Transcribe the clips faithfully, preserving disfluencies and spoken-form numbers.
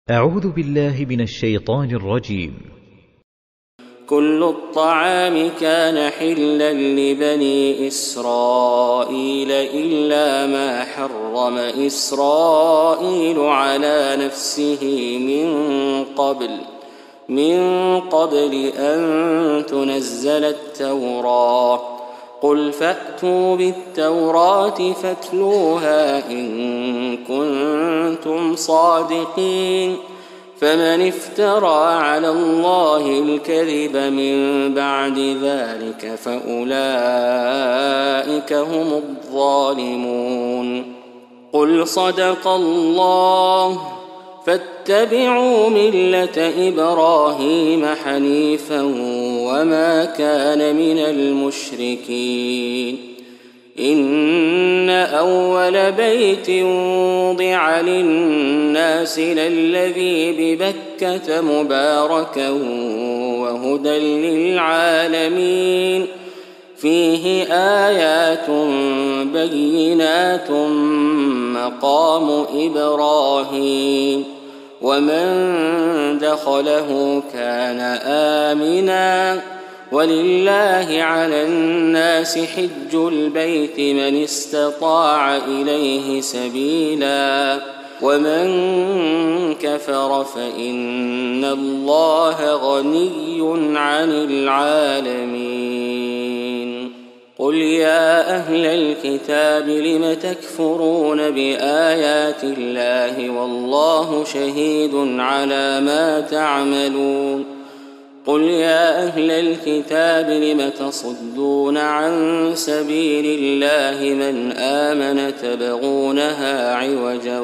أعوذ بالله من الشيطان الرجيم. كل الطعام كان حلا لبني إسرائيل إلا ما حرم إسرائيل على نفسه من قبل من قبل أن تنزل التوراة. قل فأتوا بالتوراة فاتلوها إن كنتم صادقين. فمن افترى على الله الكذب من بعد ذلك فأولئك هم الظالمون. قل صدق الله فاتبعوا ملة إبراهيم حنيفا وما كان من المشركين. إن أول بيت وضع للناس للذي ببكة مباركا وهدى للعالمين فيه آيات بينات مقام إبراهيم ومن دخله كان آمنا ولله على الناس حج البيت من استطاع إليه سبيلا ومن كفر فإن الله غني عن العالمين. قل يا أهل الكتاب لم تكفرون بآيات الله والله شهيد على ما تعملون. قل يا أهل الكتاب لم تصدون عن سبيل الله من آمن تبغونها عوجا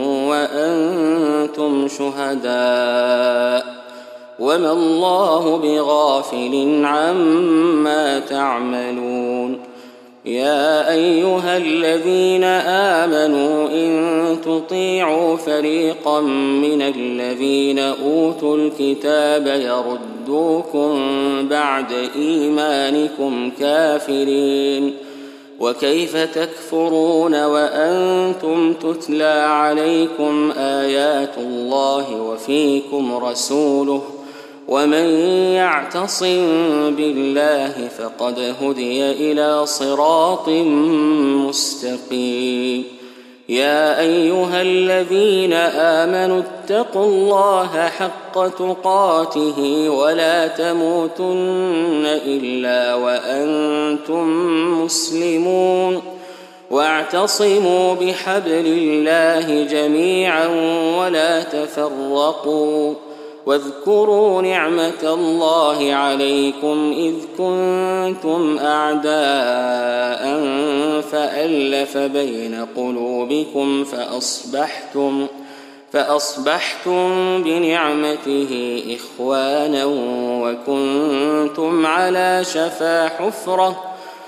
وأنتم شهداء وما الله بغافل عما تعملون. يا أيها الذين آمنوا إن تطيعوا فريقا من الذين أوتوا الكتاب يردوكم بعد إيمانكم كافرين وكيف تكفرون وأنتم تتلى عليكم آيات الله وفيكم رسوله ومن يعتصم بالله فقد هدي إلى صراط مستقيم. يا أيها الذين آمنوا اتقوا الله حق تقاته ولا تموتن إلا وأنتم مسلمون واعتصموا بحبل الله جميعا ولا تفرقوا واذكروا نعمة الله عليكم إذ كنتم أعداء فألف بين قلوبكم فأصبحتم فأصبحتم بنعمته إخوانا وكنتم على شفا حفرة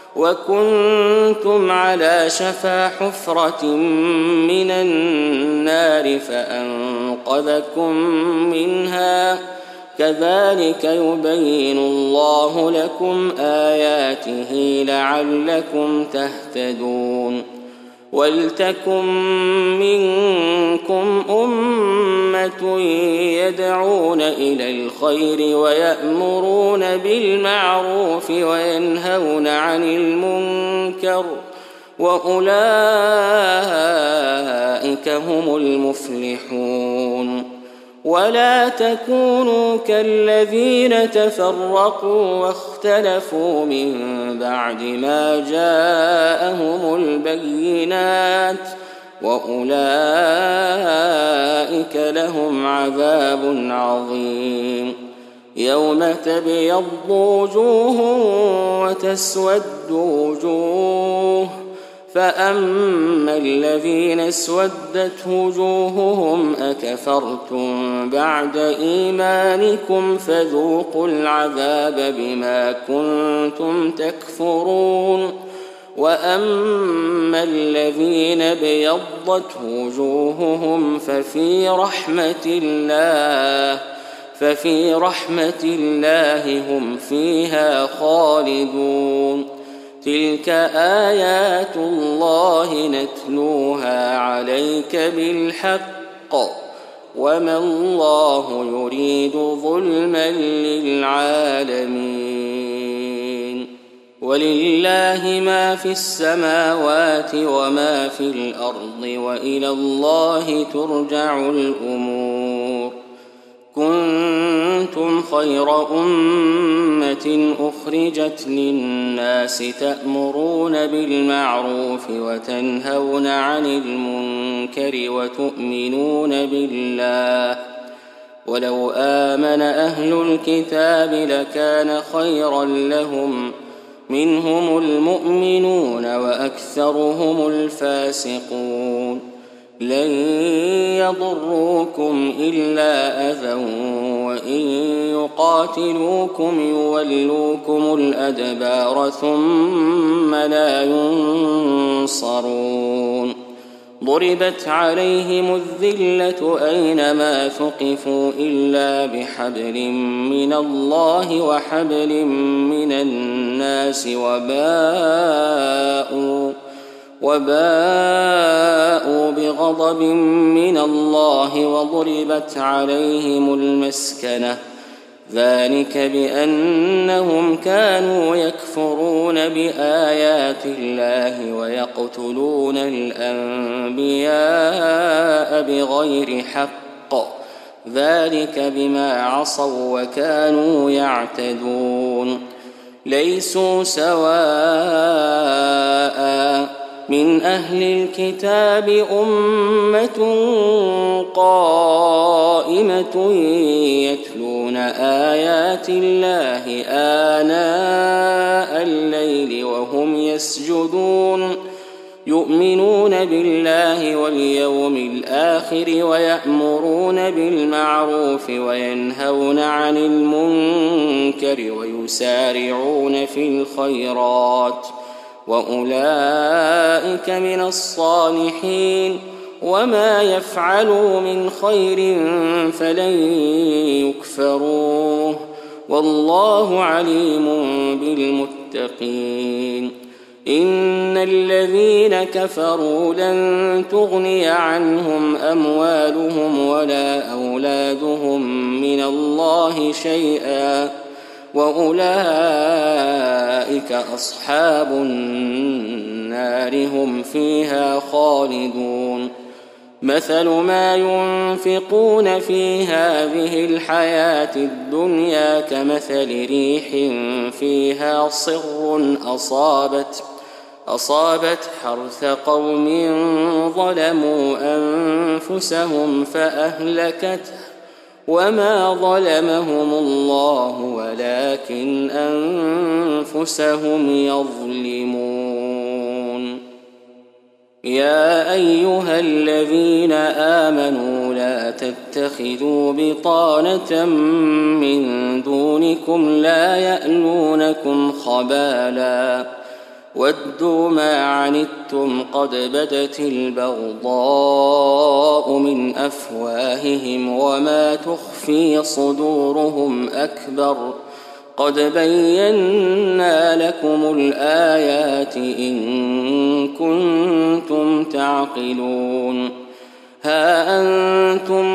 وكنتم على شفا حفرة من النار فأنقذكم منها كذلك يبين الله لكم آياته لعلكم تهتدون. ولتكن منكم أمة يدعون إلى الخير ويأمرون بالمعروف وينهون عن المنكر وأولئك هم المفلحون. ولا تكونوا كالذين تفرقوا واختلفوا من بعد ما جاءهم البينات وأولئك لهم عذاب عظيم. يوم تبيض وجوه وتسود وجوه فأما الذين اسودت وجوههم أكفرتم بعد إيمانكم فذوقوا العذاب بما كنتم تكفرون. وأما الذين بيضت وجوههم ففي رحمة الله ففي رحمة الله هم فيها خالدون. تلك آيات الله نتلوها عليك بالحق وما الله يريد ظلما للعالمين. ولله ما في السماوات وما في الأرض وإلى الله ترجع الأمور. كنتم خير أمة أخرجت للناس تأمرون بالمعروف وتنهون عن المنكر وتؤمنون بالله. ولو آمن أهل الكتاب لكان خيرا لهم، منهم المؤمنون وأكثرهم الفاسقون. لن يضروكم إلا أذى وإن يقاتلوكم يولوكم الأدبار ثم لا ينصرون. ضربت عليهم الذلة أينما ثقفوا إلا بحبل من الله وحبل من الناس وباءوا وباءوا بغضب من الله وضربت عليهم المسكنة. ذلك بأنهم كانوا يكفرون بآيات الله ويقتلون الأنبياء بغير حق. ذلك بما عصوا وكانوا يعتدون. ليسوا سواء من أهل الكتاب أمة قائمة يتلون آيات الله آناء الليل وهم يسجدون، يؤمنون بالله واليوم الآخر ويأمرون بالمعروف وينهون عن المنكر ويسارعون في الخيرات، وأولئك من الصالحين. وما يفعلوا من خير فلن يكفروه، والله عليم بالمتقين. إن الذين كفروا لن تغني عنهم أموالهم ولا أولادهم من الله شيئا، وأولئك أصحاب النار هم فيها خالدون. مثل ما ينفقون في هذه الحياة الدنيا كمثل ريح فيها صر أصابت أصابت حرث قوم ظلموا أنفسهم فأهلكته، وما ظلمهم الله ولكن أنفسهم يظلمون. يا أيها الذين آمنوا لا تتخذوا بطانة من دونكم لا يألونكم خبالا ودوا ما عنتم قد بدت البغضاء من أفواههم وما تخفي صدورهم أكبر. قد بينا لكم الآيات إن كنتم تعقلون. ها أنتم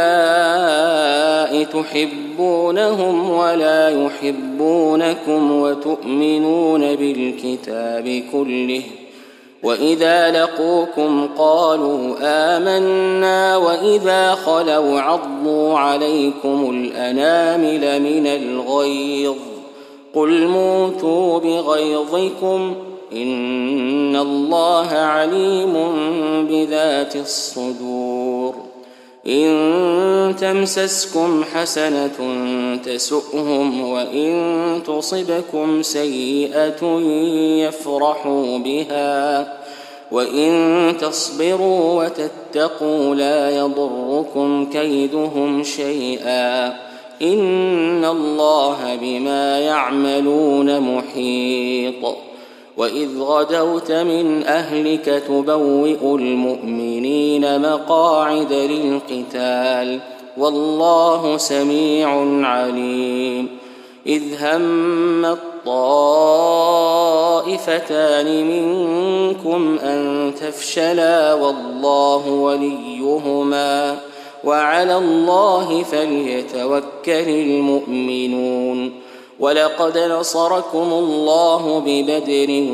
أولئك تحبونهم ولا يحبونكم وتؤمنون بالكتاب كله، وإذا لقوكم قالوا آمنا وإذا خلوا عضوا عليكم الأنامل من الغيظ. قل موتوا بغيظكم إن الله عليم بذات الصدور. إن تمسسكم حسنة تسؤهم وإن تصبكم سيئة يفرحوا بها وإن تصبروا وتتقوا لا يضركم كيدهم شيئا إن الله بما يعملون محيط. وإذ غدوت من أهلك تبوئ المؤمنين مقاعد للقتال والله سميع عليم. إذ هم الطائفتان منكم أن تفشلا والله وليهما وعلى الله فليتوكل المؤمنون ولقد نصركم الله ببدر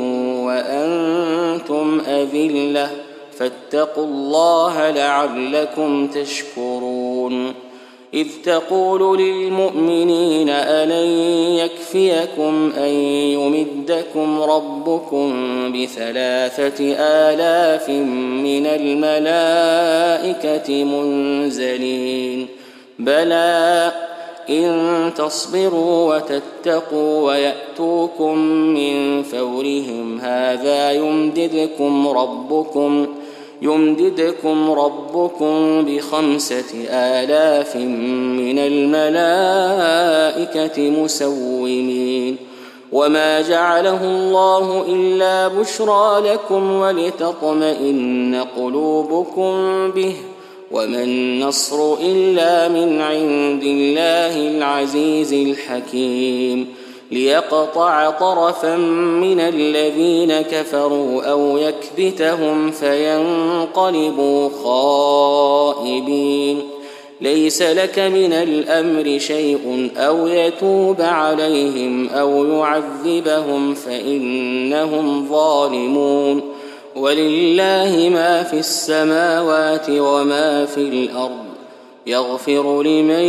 وأنتم أذلة فاتقوا الله لعلكم تشكرون إذ تقول للمؤمنين ألن يكفيكم أن يمدكم ربكم بثلاثة آلاف من الملائكة منزلين بلى إن تصبروا وتتقوا ويأتوكم من فورهم هذا يمددكم ربكم يمددكم ربكم بخمسة آلاف من الملائكة مسومين وما جعله الله إلا بشرى لكم ولتطمئن قلوبكم به وما النصر إلا من عند الله العزيز الحكيم ليقطع طرفا من الذين كفروا أو يكبتهم فينقلبوا خائبين ليس لك من الأمر شيء أو يتوب عليهم أو يعذبهم فإنهم ظالمون ولله ما في السماوات وما في الأرض يغفر لمن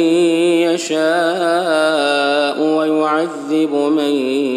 يشاء ويعذب من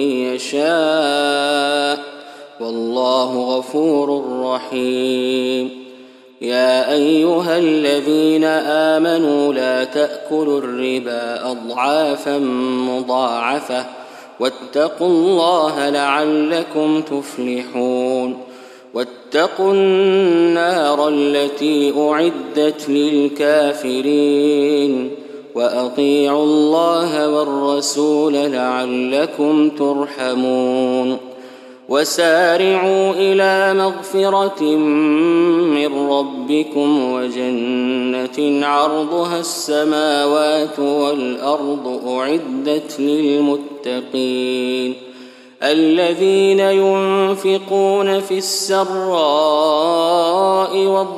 يشاء والله غفور رحيم يا أيها الذين آمنوا لا تأكلوا الربا أضعافا مضاعفة واتقوا الله لعلكم تفلحون واتقوا النار التي أعدت للكافرين وأطيعوا الله والرسول لعلكم ترحمون وسارعوا إلى مغفرة من ربكم وجنة عرضها السماوات والأرض أعدت للمتقين الذين ينفقون في السراء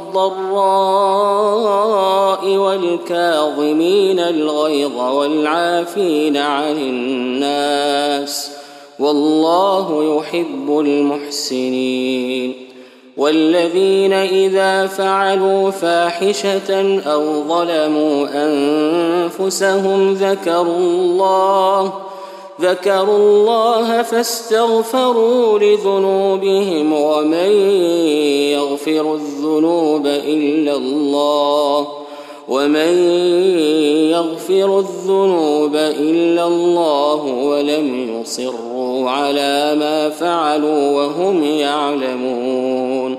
والضراء والكاظمين الغيظ والعافين عن الناس والله يحب المحسنين والذين إذا فعلوا فاحشة أو ظلموا أنفسهم ذكروا الله ذكروا الله فاستغفروا لذنوبهم ومن يغفر الذنوب إلا الله ومن يغفر الذنوب إلا الله ولم يصروا على ما فعلوا وهم يعلمون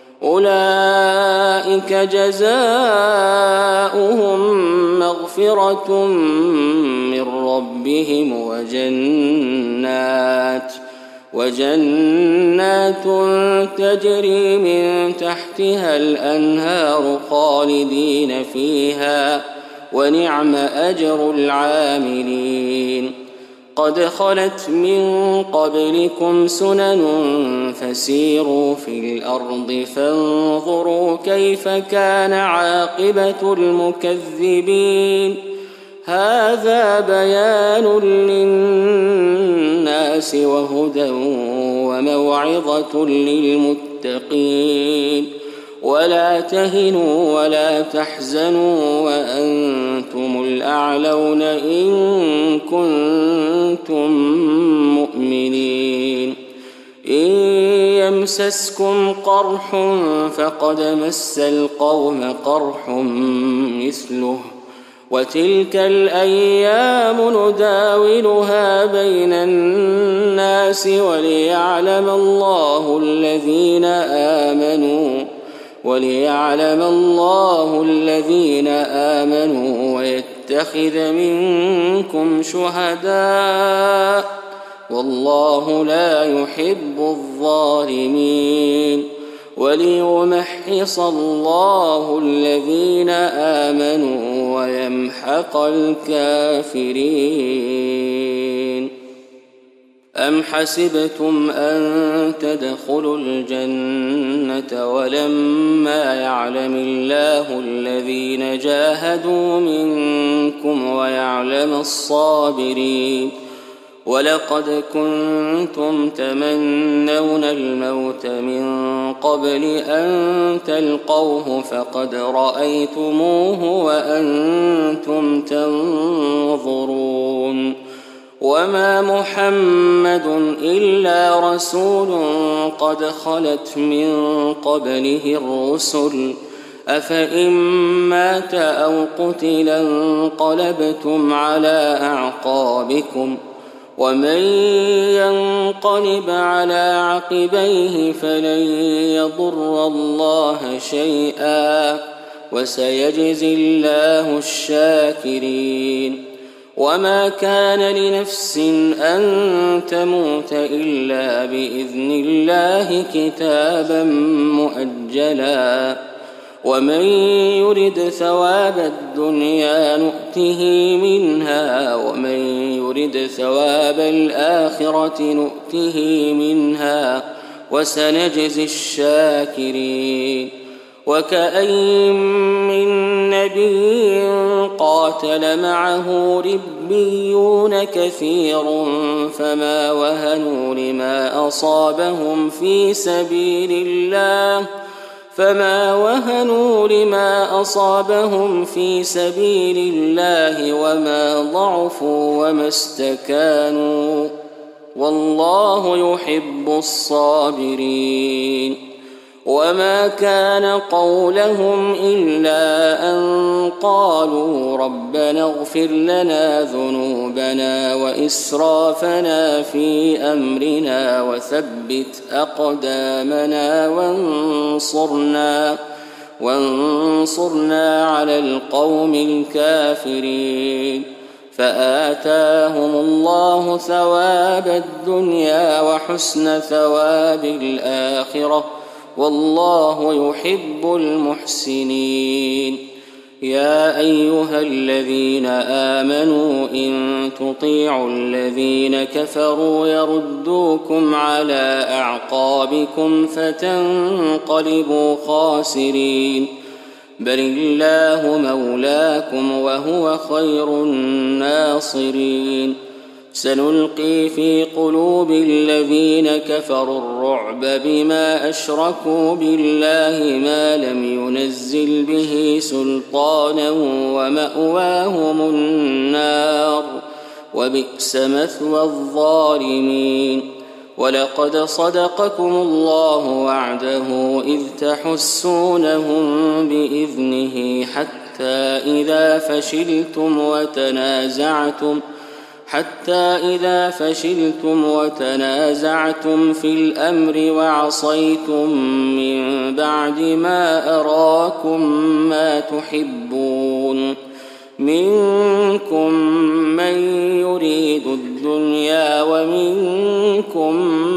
أولئك جزاؤهم مغفرة من ربهم وجنات وجنات تجري من تحتها الأنهار خالدين فيها ونعم أجر العاملين قد خلت من قبلكم سنن فسيروا في الأرض فانظروا كيف كان عاقبة المكذبين هذا بيان للناس وهدى وموعظة للمتقين ولا تهنوا ولا تحزنوا وأنتم الأعلون إن كنتم مؤمنين إن يمسسكم قرح فقد مس القوم قرح مثله وتلك الأيام نداولها بين الناس وليعلم الله الذين آمنوا وليعلم الله الذين آمنوا ويتخذ منكم شهداء والله لا يحب الظالمين وليمحص الله الذين آمنوا ويمحق الكافرين أم حسبتم أن تدخلوا الجنة ولما يعلم الله الذين جاهدوا منكم ويعلم الصابرين ولقد كنتم تمنون الموت من قبل أن تلقوه فقد رأيتموه وأنتم تنظرون وما محمد إلا رسول قد خلت من قبله الرسل أفإن مات أو قتل انقلبتم على أعقابكم ومن ينقلب على عقبيه فلن يضر الله شيئا وسيجزي الله الشاكرين وما كان لنفس أن تموت إلا بإذن الله كتابا مؤجلا ومن يرد ثواب الدنيا نؤته منها ومن يرد ثواب الآخرة نؤته منها وسنجزي الشاكرين وكأين من نبي قاتل معه ربيون كثير فما وهنوا لما أصابهم في سبيل الله فما وهنوا لما أصابهم في سبيل الله وما ضعفوا وما استكانوا والله يحب الصابرين وما كان قولهم إلا أن قالوا ربنا اغفر لنا ذنوبنا وإسرافنا في أمرنا وثبت أقدامنا وانصرنا وانصرنا على القوم الكافرين فآتاهم الله ثواب الدنيا وحسن ثواب الآخرة والله يحب المحسنين يا أيها الذين آمنوا إن تطيعوا الذين كفروا يردوكم على أعقابكم فتنقلبوا خاسرين بل الله مولاكم وهو خير الناصرين سنلقي في قلوب الذين كفروا الرعب بما أشركوا بالله ما لم ينزل به سلطانا ومأواهم النار وبئس مثوى الظالمين ولقد صدقكم الله وعده إذ تحسونهم بإذنه حتى إذا فشلتم وتنازعتم حتى إذا فشلتم وتنازعتم في الأمر وعصيتم من بعد ما أراكم ما تحبون منكم من يريد الدنيا ومنكم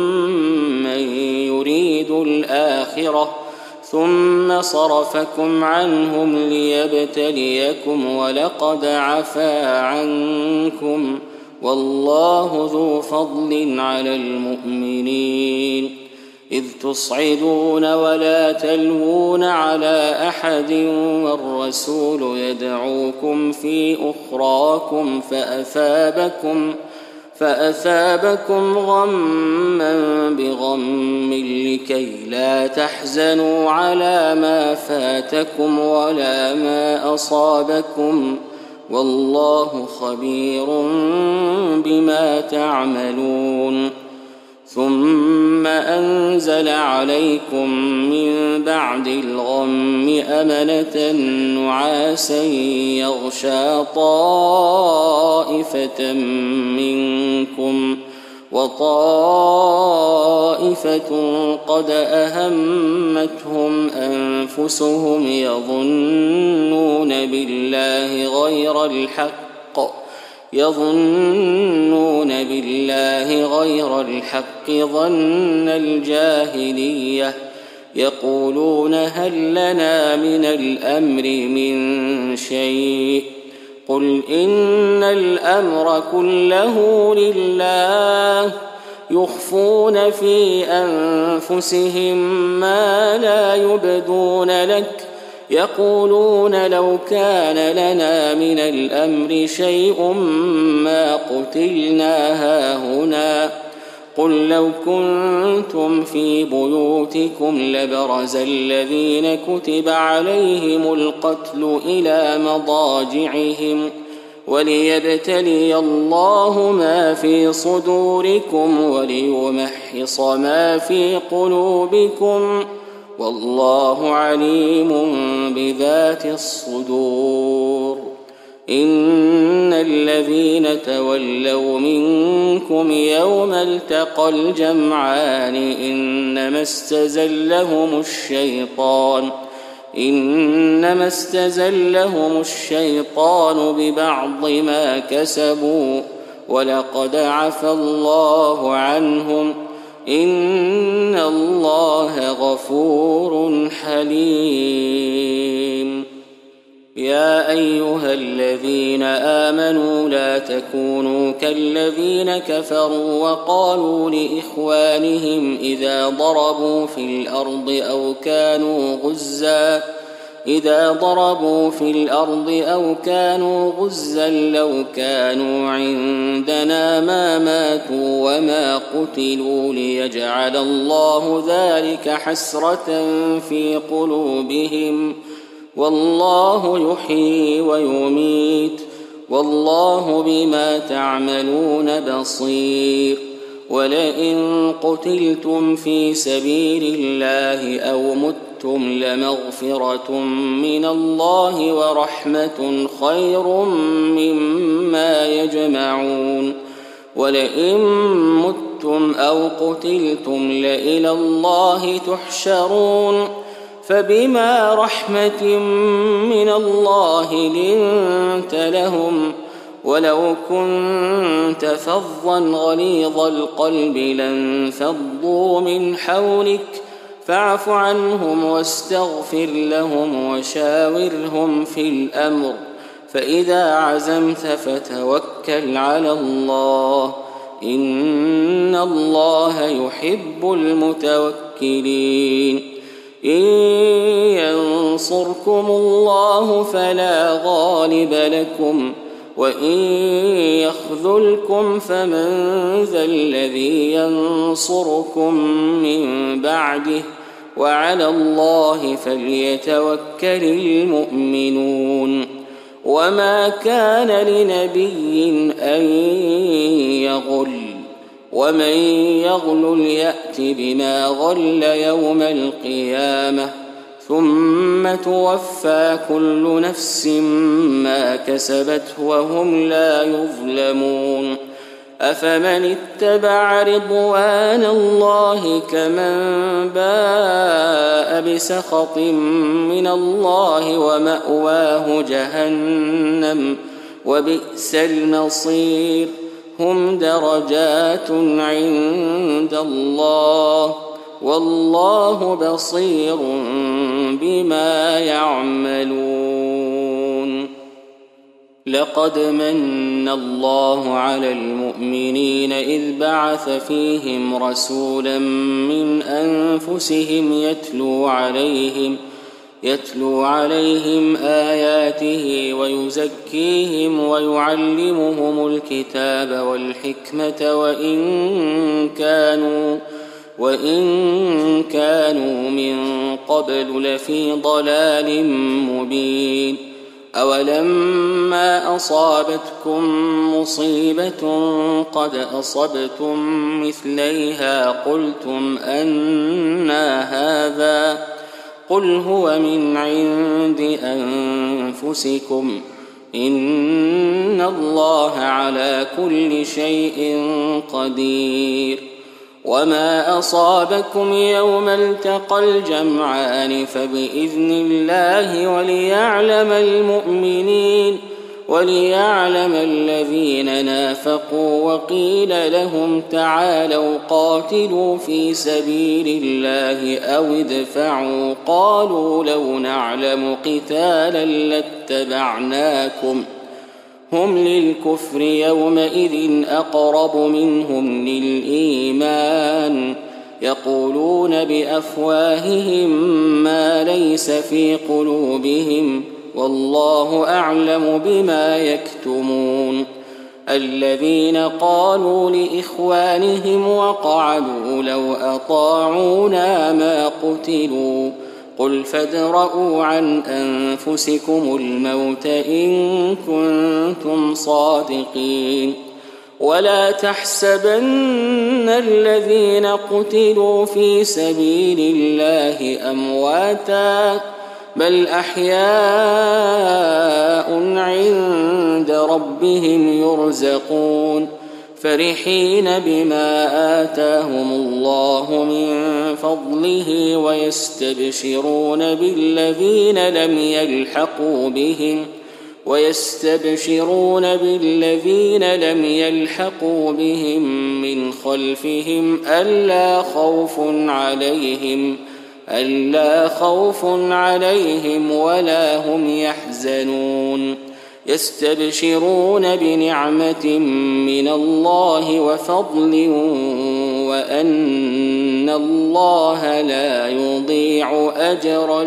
من يريد الآخرة ثم صرفكم عنهم ليبتليكم ولقد عفا عنكم والله ذو فضل على المؤمنين إذ تصعدون ولا تلوون على أحد والرسول يدعوكم في أخراكم فأثابكم فأثابكم غما بغم لكي لا تحزنوا على ما فاتكم ولا ما أصابكم والله خبير بما تعملون ثم أنزل عليكم من بعد الغم أمنة نعاسا يغشى طائفة منكم وطائفة قد أهمتهم أنفسهم يظنون بالله غير الحق يظنون بالله غير الحق ظن الجاهلية يقولون هل لنا من الأمر من شيء قل إن الأمر كله لله يخفون في أنفسهم ما لا يبدون لك يقولون لو كان لنا من الأمر شيء ما قتلنا هاهنا قل لو كنتم في بيوتكم لبرز الذين كتب عليهم القتل إلى مضاجعهم وليبتلي الله ما في صدوركم وليمحص ما في قلوبكم والله عليم بذات الصدور إن الذين تولوا منكم يوم التقى الجمعان إنما استزلهم الشيطان إنما استزلهم الشيطان ببعض ما كسبوا ولقد عفى الله عنهم إن الله غفور حليم يا أيها الذين آمنوا لا تكونوا كالذين كفروا وقالوا لإخوانهم إذا ضربوا في الأرض أو كانوا غزا إذا ضربوا في الأرض أو كانوا غزا لو كانوا عندنا ما ماتوا وما قتلوا ليجعل الله ذلك حسرة في قلوبهم والله يحيي ويميت والله بما تعملون بصير ولئن قتلتم في سبيل الله أو متم لمغفرة من الله ورحمة خير مما يجمعون ولئن متم أو قتلتم لإلى الله تحشرون فبما رحمة من الله لنت لهم ولو كنت فظا غليظ القلب لانفضوا من حولك فاعف عنهم واستغفر لهم وشاورهم في الأمر فإذا عزمت فتوكل على الله إن الله يحب المتوكلين إن ينصركم الله فلا غالب لكم وإن يخذلكم فمن ذا الذي ينصركم من بعده وعلى الله فليتوكل المؤمنون وما كان لنبي أن يغل ومن يغل يأت بما غل يوم القيامة ثم توفى كل نفس ما كسبت وهم لا يظلمون أفمن اتبع رضوان الله كمن باء بسخط من الله ومأواه جهنم وبئس المصير هم درجات عند الله والله بصير بما يعملون لقد من الله على المؤمنين إذ بعث فيهم رسولا من أنفسهم يتلو عليهم يتلو عليهم آياته ويزكيهم ويعلمهم الكتاب والحكمة وإن كانوا وإن كانوا من قبل لفي ضلال مبين أولما أصابتكم مصيبة قد أصبتم مثليها قلتم أنى هذا قل هو من عند أنفسكم إن الله على كل شيء قدير وما أصابكم يوم التقى الجمعان فبإذن الله وليعلم المؤمنين وليعلم الذين نافقوا وقيل لهم تعالوا قاتلوا في سبيل الله أو ادفعوا قالوا لو نعلم قتالا لاتبعناكم هم للكفر يومئذ أقرب منهم للإيمان يقولون بأفواههم ما ليس في قلوبهم والله أعلم بما يكتمون الذين قالوا لإخوانهم وقعدوا لو أطاعونا ما قتلوا قل فادرءوا عن أنفسكم الموت إن كنتم صادقين ولا تحسبن الذين قتلوا في سبيل الله أمواتا بل أحياء عند ربهم يرزقون فرحين بما آتاهم الله من فضله ويستبشرون بالذين لم يلحقوا بهم ويستبشرون بالذين لم يلحقوا بهم من خلفهم ألا خوف عليهم ألا خوف عليهم ولا هم يحزنون يستبشرون بنعمة من الله وفضل وأن الله لا يضيع أجر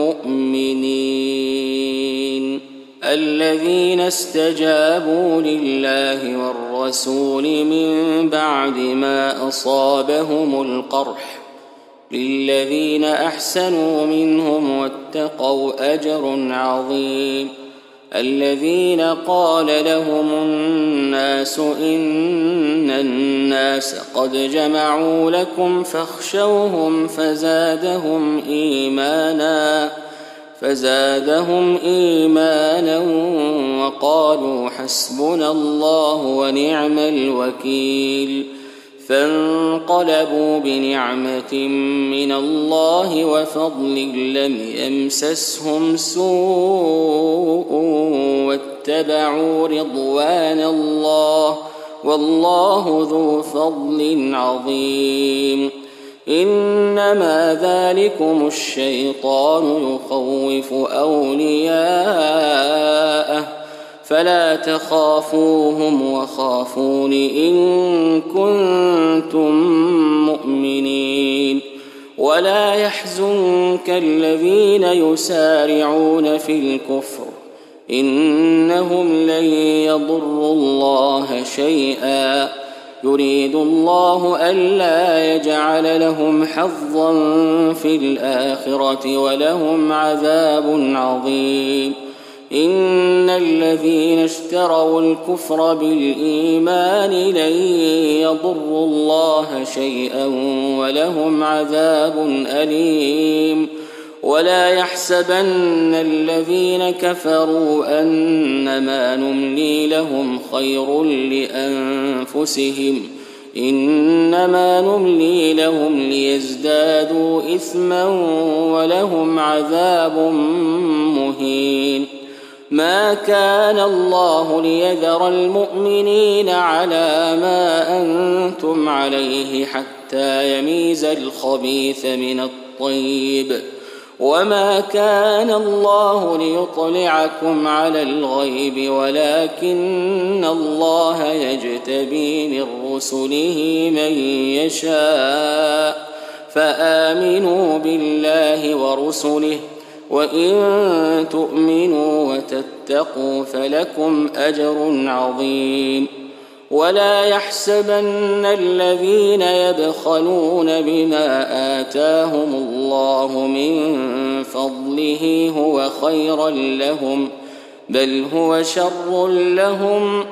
المؤمنين الذين استجابوا لله والرسول من بعد ما أصابهم القرح للذين أحسنوا منهم واتقوا أجر عظيم الذين قال لهم الناس إن الناس قد جمعوا لكم فاخشوهم فزادهم إيمانا فزادهم إيمانا وقالوا حسبنا الله ونعم الوكيل فانقلبوا بنعمة من الله وفضل لم يمسسهم سوء واتبعوا رضوان الله والله ذو فضل عظيم إنما ذلكم الشيطان يخوف أولياءه فلا تخافوهم وخافون إن كنتم مؤمنين ولا يحزنك الذين يسارعون في الكفر إنهم لن يضروا الله شيئا يريد الله ألا يجعل لهم حظا في الآخرة ولهم عذاب عظيم إن الذين اشتروا الكفر بالإيمان لن يضروا الله شيئا ولهم عذاب أليم ولا يحسبن الذين كفروا أنما نملي لهم خير لأنفسهم إنما نملي لهم ليزدادوا إثما ولهم عذاب مهين ما كان الله ليذر المؤمنين على ما أنتم عليه حتى يميز الخبيث من الطيب وما كان الله ليطلعكم على الغيب ولكن الله يجتبي من رسله من يشاء فآمنوا بالله ورسله وإن تؤمنوا وتتقوا فلكم أجر عظيم ولا يحسبن الذين يبخلون بما آتاهم الله من فضله هو خيرا لهم بل هو شر لهم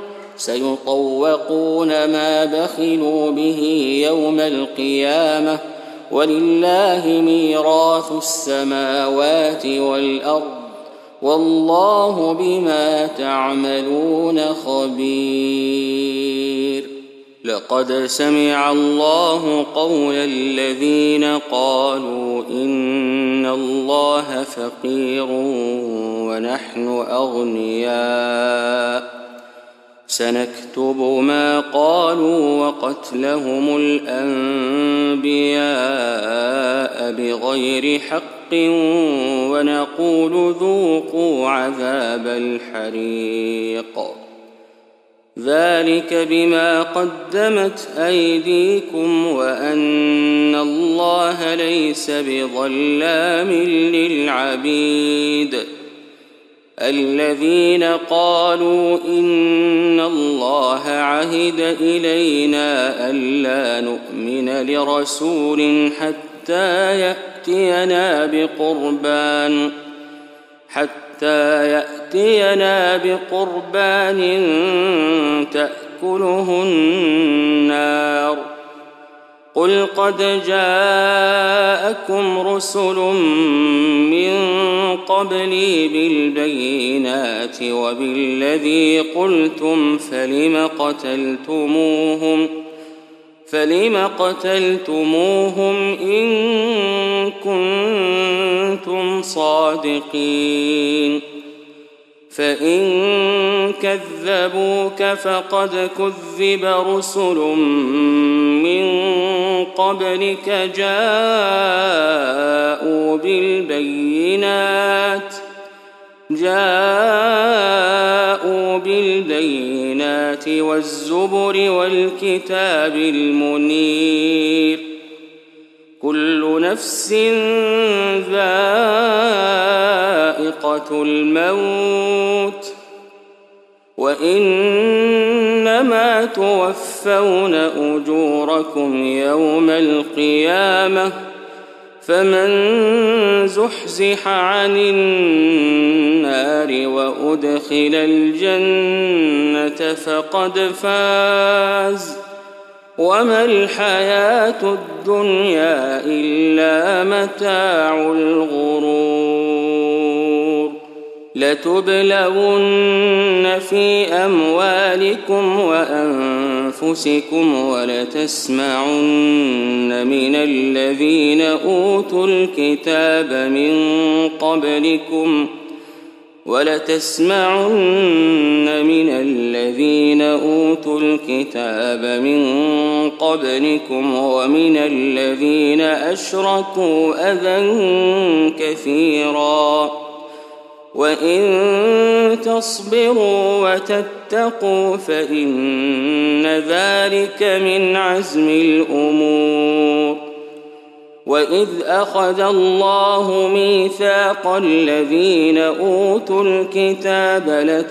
سيطوقون ما بخلوا به يوم القيامة ولله ميراث السماوات والأرض والله بما تعملون خبير لقد سمع الله قول الذين قالوا إن الله فقير ونحن أغنياء سنكتب ما قالوا وقتلهم الأنبياء بغير حق ونقول ذوقوا عذاب الحريق ذلك بما قدمت أيديكم وأن الله ليس بظلام للعبيد. الذين قالوا إن الله عهد إلينا ألا نؤمن لرسول حتى يأتينا بقربان حتى يأتينا بقربان تأكله النار. قل قد جاءكم رسل من قبلي بالبينات وبالذي قلتم فلم قتلتموهم فلم قتلتموهم إن كنتم صادقين. فإن كذبوك فقد كذب رسل من قبلك جاءوا بالبينات جاءوا بالبينات والزبر والكتاب المنير. كل نفس ذائقة الموت وإنما توفون أجوركم يوم القيامة فمن زحزح عن النار وأدخل الجنة فقد فاز وما الحياة الدنيا إلا متاع الغرور. لتبلون في أموالكم وأنفسكم ولتسمعن من الذين أوتوا الكتاب من قبلكم ولتسمعن من الذين أوتوا الكتاب من قبلكم ومن الذين أشركوا أذى كثيرا وإن تصبروا وتتقوا فإن ذلك من عزم الأمور. وإذ أخذ الله ميثاق الذين أوتوا الكتاب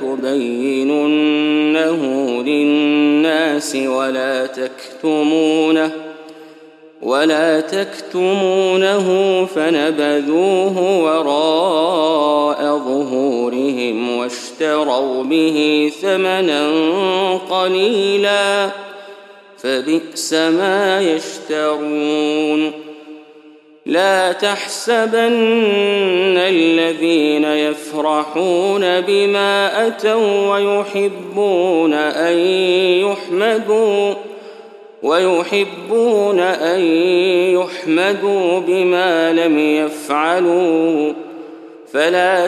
لتبيننه للناس ولا تكتمونه ولا تكتمونه فنبذوه وراء ظهورهم واشتروا به ثمنا قليلا فبئس ما يشترون. لا تحسبن الذين يفرحون بما أتوا ويحبون أن يحمدوا ويحبون أن يحمدوا بما لم يفعلوا فلا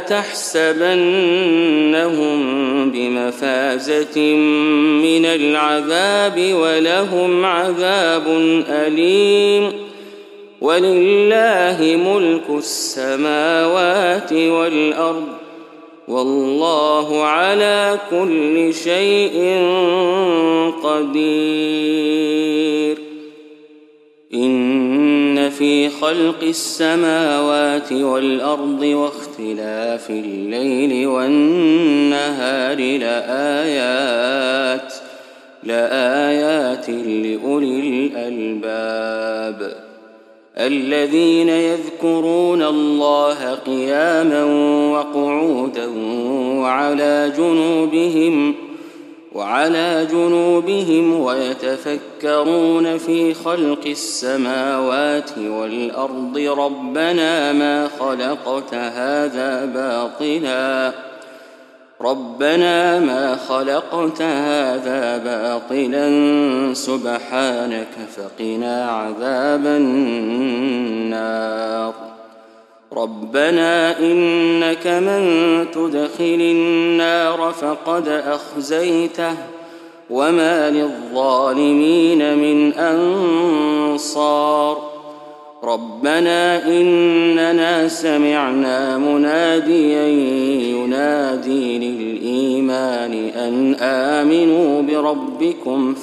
تحسبنهم بمفازة من العذاب ولهم عذاب أليم. ولله ملك السماوات والأرض والله على كل شيء قدير. إن في خلق السماوات والأرض واختلاف الليل والنهار لآيات لآيات لأولي الألباب الذين يذكرون الله قياما وقعودا وعلى جنوبهم وعلى جنوبهم ويتفكرون في خلق السماوات والأرض ربنا ما خلقت هذا باطلا ربنا ما خلقت هذا باطلا سبحانك فقنا عذاب النار. ربنا إنك من تدخل النار فقد أخزيته وما للظالمين من أنصار. ربنا إننا سمعنا مناديا ينادي للإيمان أن آمنوا بربكم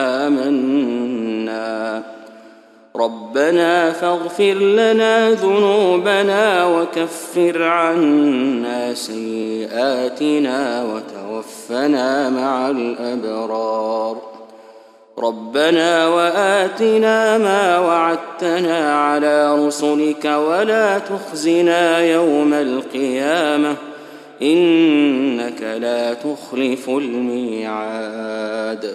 فآمنا ربنا فاغفر لنا ذنوبنا وكفر عنا سيئاتنا وتوفنا مع الأبرار ربنا وآتنا ما وعدتنا على رسلك ولا تخزنا يوم القيامة إنك لا تخلف الميعاد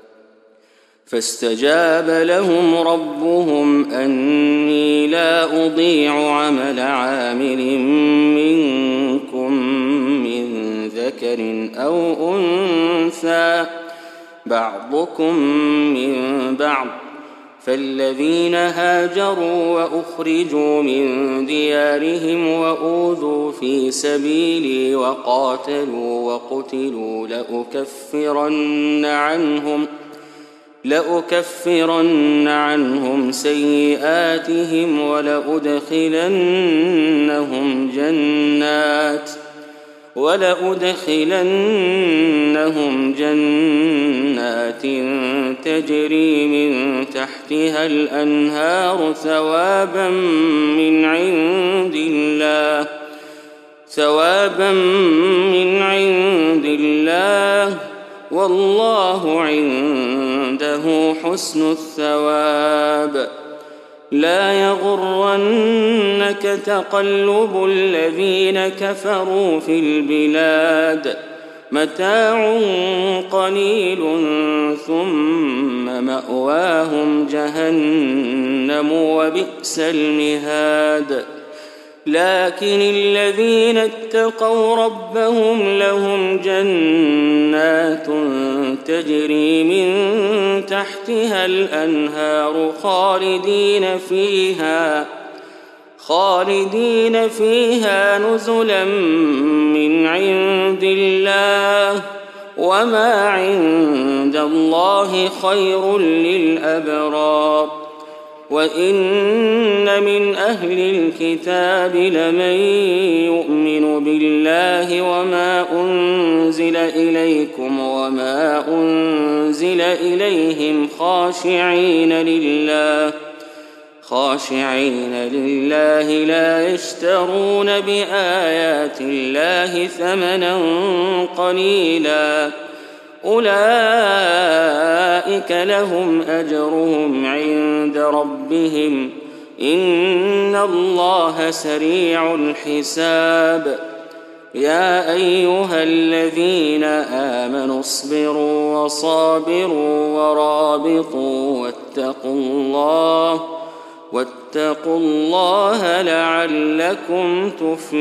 فاستجاب لهم ربهم أني لا أضيع عمل عامل منكم من ذكر أو أنثى بعضكم من بعض فالذين هاجروا وأخرجوا من ديارهم وأوذوا في سبيلي وقاتلوا وقتلوا لأكفرن عنهم لأكفرن عنهم سيئاتهم ولأدخلنهم جنات ولأدخلنهم جنات تجري من تحتها الأنهار ثوابا من عند الله ثوابا من عند الله والله عنده حسن الثواب لا يغرنك تقلب الذين كفروا في البلاد متاع قليل ثم مأواهم جهنم وبئس المهاد لكن الذين اتقوا ربهم لهم جنات تجري من تحتها الأنهار خالدين فيها خالدين فيها نزلا من عند الله وما عند الله خير للأبرار وإن من أهل الكتاب لمن يؤمن بالله وما أنزل إليكم وما أنزل إليهم خاشعين لله خاشعين لله لا يشترون بآيات الله ثمنا قليلا أولئك لهم أجرهم عند ربهم إن الله سريع الحساب يا أيها الذين آمنوا اصبروا وصابروا ورابطوا واتقوا الله واتقوا الله لعلكم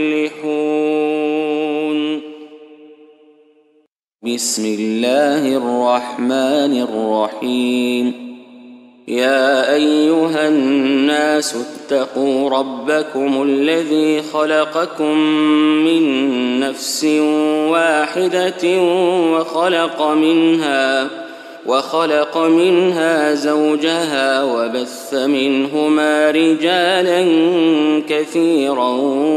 تفلحون بسم الله الرحمن الرحيم يا أيها الناس اتقوا ربكم الذي خلقكم من نفس واحدة وخلق منها وخلق منها زوجها وبث منهما رجالا كثيرا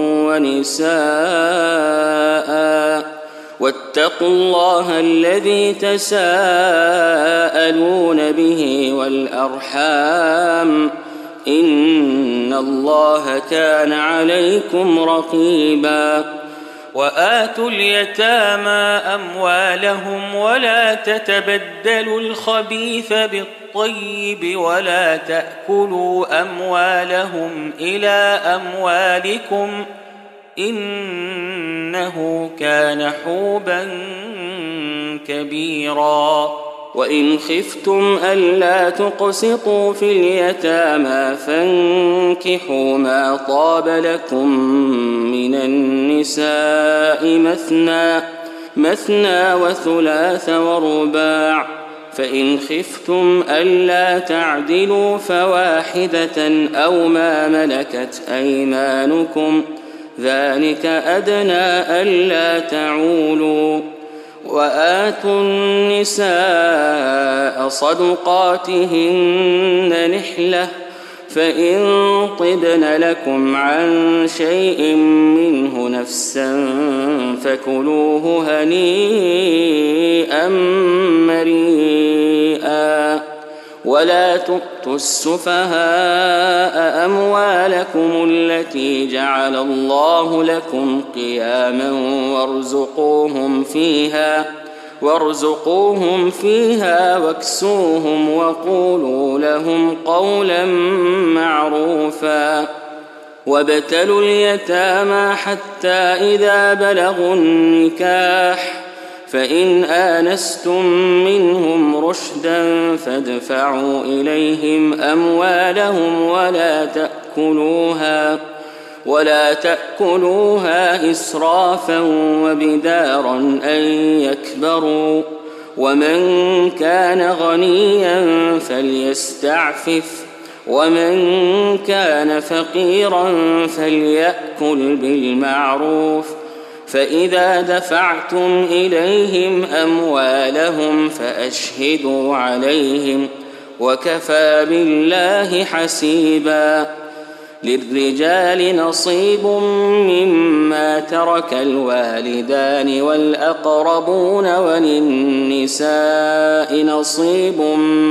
ونساء واتقوا الله الذي تساءلون به والأرحام إن الله كان عليكم رقيبا وآتوا اليتامى أموالهم ولا تتبدلوا الخبيث بالطيب ولا تأكلوا أموالهم إلى أموالكم إنه كان حوبا كبيرا وإن خفتم ألا تقسطوا في اليتامى فانكحوا ما طاب لكم من النساء مثنى مثنى وثلاث ورباع فإن خفتم ألا تعدلوا فواحدة أو ما ملكت أيمانكم ذلك أدنى ألا تعولوا وآتوا النساء صدقاتهن نحلة فإن طبن لكم عن شيء منه نفسا فكلوه هنيئا مريئا ولا تؤتوا السفهاء أموالكم التي جعل الله لكم قياما وارزقوهم فيها وارزقوهم فيها واكسوهم وقولوا لهم قولا معروفا وابتلوا اليتامى حتى إذا بلغوا النكاح فإن آنستم منهم رشدا فادفعوا إليهم أموالهم ولا تأكلوها ولا تأكلوها إسرافا وبدارا أن يكبروا ومن كان غنيا فليستعفف ومن كان فقيرا فليأكل بالمعروف فإذا دفعتم إليهم أموالهم فأشهدوا عليهم وكفى بالله حسيبا للرجال نصيب مما ترك الوالدان والأقربون وللنساء نصيب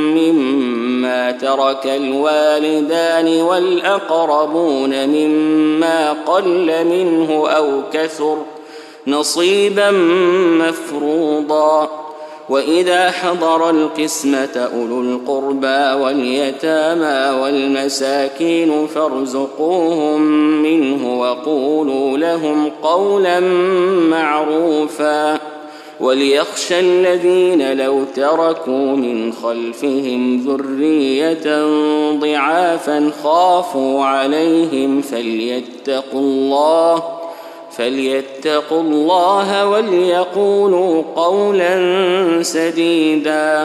مما ترك الوالدان والأقربون مما قل منه أو كثر نصيبا مفروضا وإذا حضر القسمة أولو القربى واليتامى والمساكين فارزقوهم منه وقولوا لهم قولا معروفا وليخشى الذين لو تركوا من خلفهم ذرية ضعافا خافوا عليهم فليتقوا الله فليتقوا الله وليقولوا قولا سديدا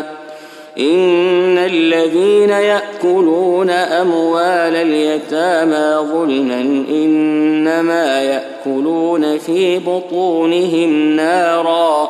إن الذين يأكلون أموال اليتامى ظلما إنما يأكلون في بطونهم نارا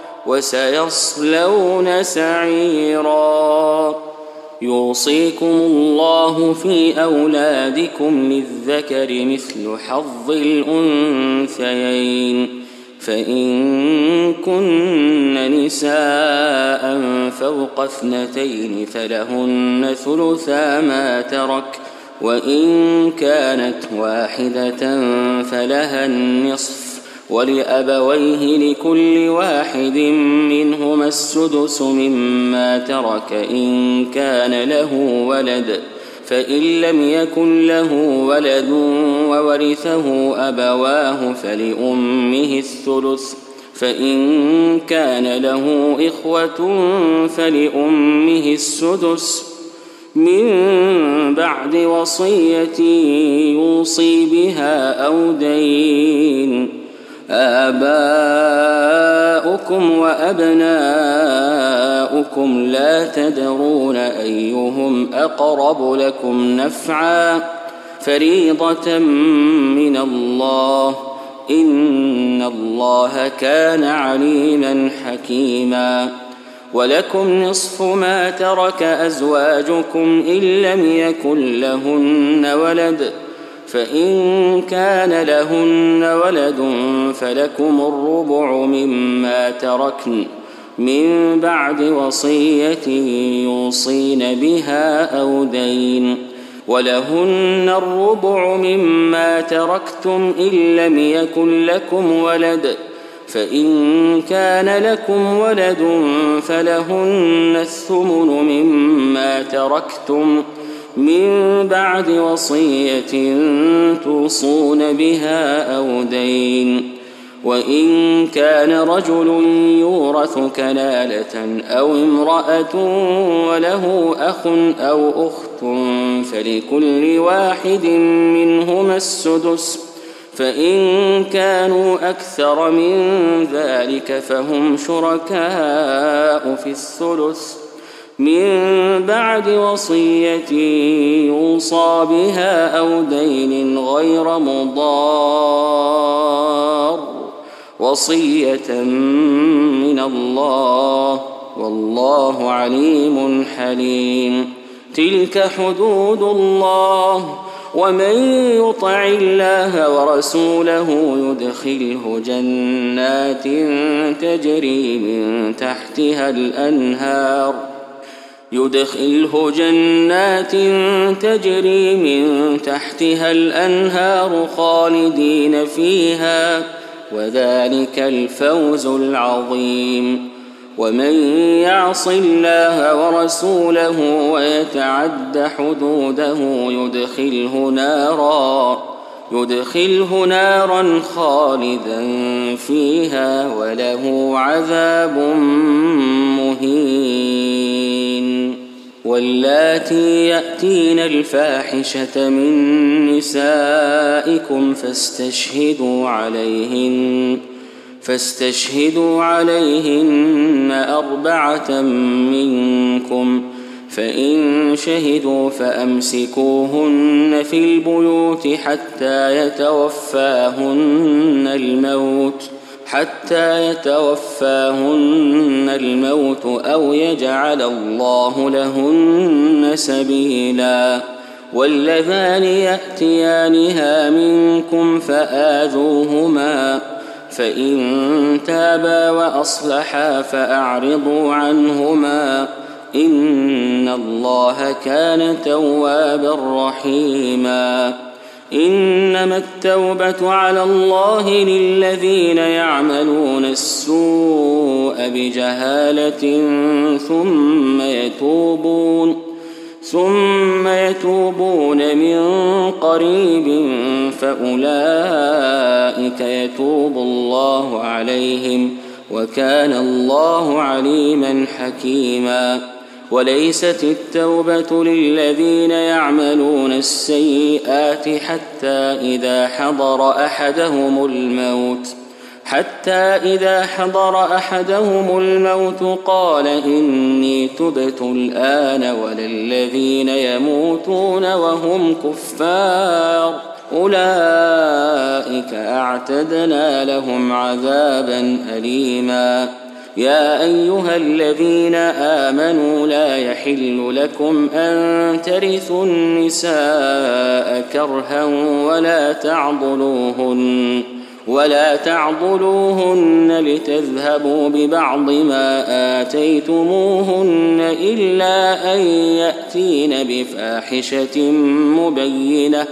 وسيصلون سعيرا يوصيكم الله في أولادكم للذكر مثل حظ الأنثيين فإن كن نساء فوق اثنتين فلهن ثلثا ما ترك وإن كانت واحدة فلها النصف ولأبويه لكل واحد منهما السدس مما ترك إن كان له ولد فإن لم يكن له ولد وورثه أبواه فلأمه الثلث فإن كان له إخوة فلأمه السدس من بعد وصية يوصي بها أو دين آباؤكم وأبناؤكم لا تدرون أيهم أقرب لكم نفعا فريضة من الله إن الله كان عليما حكيما ولكم نصف ما ترك أزواجكم إن لم يكن لهن ولد فإن كان لهن ولد فلكم الربع مما تركن من بعد وصية يوصين بها أو دين ولهن الربع مما تركتم إن لم يكن لكم ولد فإن كان لكم ولد فلهن الثمن مما تركتم من بعد وصية توصون بها أو دين وإن كان رجل يورث كلالة أو امرأة وله أخ أو أخت فلكل واحد منهما السدس فإن كانوا أكثر من ذلك فهم شركاء في الثلث من بعد وصية يوصى بها أو دين غير مضار وصية من الله والله عليم حليم تلك حدود الله ومن يطع الله ورسوله يدخله جنات تجري من تحتها الأنهار يدخله جنات تجري من تحتها الأنهار خالدين فيها وذلك الفوز العظيم. ومن يعص الله ورسوله ويتعد حدوده يدخله نارا يدخله نارا خالدا فيها وله عذاب مهين. واللاتي يأتين الفاحشة من نسائكم فاستشهدوا عليهن فاستشهدوا عليهن أربعة منكم فإن شهدوا فأمسكوهن في البيوت حتى يتوفاهن الموت حتى يتوفاهن الموت أو يجعل الله لهن سبيلا. واللذان يأتيانها منكم فآذوهما فإن تابا وأصلحا فأعرضوا عنهما إن الله كان توابا رحيما. إنما التوبة على الله للذين يعملون السوء بجهالة ثم يتوبون ثم يتوبون من قريب فأولئك يتوب الله عليهم وكان الله عليما حكيما. وليست التوبة للذين يعملون السيئات حتى إذا حضر أحدهم الموت حتى إذا حضر أحدهم الموت قال إني تبت الآن ولا الذين يموتون وهم كفار أولئك أعتدنا لهم عذابا أليما. يا أيها الذين آمنوا لا يحل لكم أن ترثوا النساء كرها ولا تعضلوهن ولا تعضلوهن لتذهبوا ببعض ما آتيتموهن إلا أن يأتين بفاحشة مبينة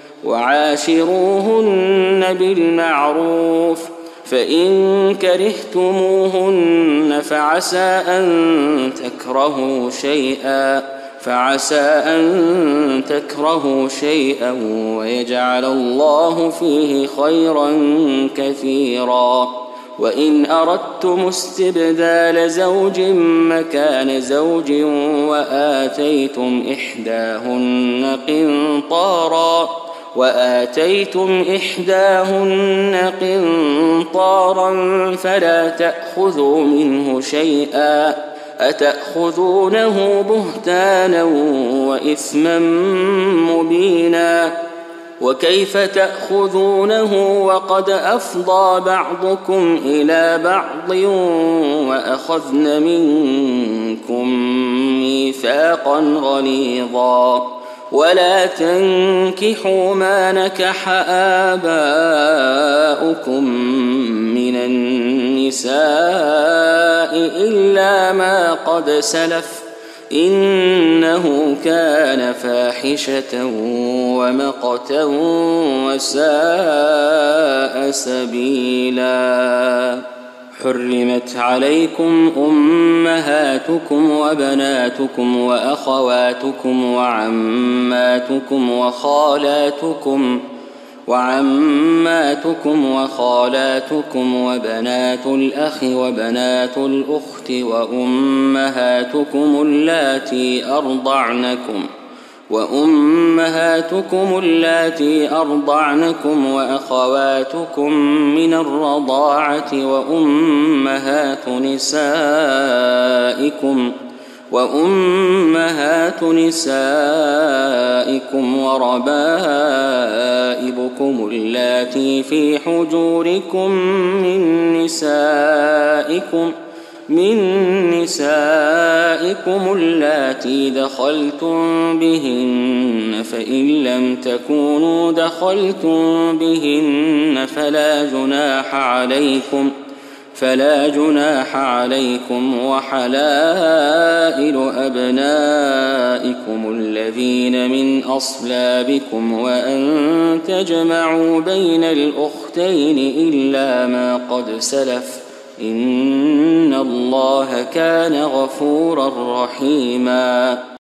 وعاشروهن بالمعروف فإن كرهتموهن فعسى أن تكرهوا شيئا فعسى أن تكرهوا شيئا ويجعل الله فيه خيرا كثيرا. وإن أردتم استبدال زوج مكان زوج وآتيتم إحداهن قنطارا وآتيتم إحداهن قنطارا فلا تأخذوا منه شيئا أتأخذونه بهتانا وإثما مبينا. وكيف تأخذونه وقد أفضى بعضكم إلى بعض وأخذن منكم ميثاقا غليظا. ولا تنكحوا ما نكح آباؤكم من النساء إلا ما قد سلف إنه كان فاحشة ومقتا وساء سبيلا. حرمت عليكم أمهاتكم وبناتكم وأخواتكم وعماتكم وخالاتكم وعماتكم وخالاتكم وبنات الأخ وبنات الأخت وأمهاتكم اللاتي أرضعنكم وأمهاتكم اللاتي أرضعنكم وأخواتكم من الرضاعة وأمهات نسائكم وأمهات نسائكم وربائبكم اللاتي في حجوركم من نسائكم من نسائكم اللاتي دخلتم بهن، فإن لم تكونوا دخلتم بهن فلا جناح عليكم فلا جناح عليكم وحلائل أبنائكم الذين من أصلابكم وأن تجمعوا بين الأختين إلا ما قد سلف، إن الله كان غفورا رحيما.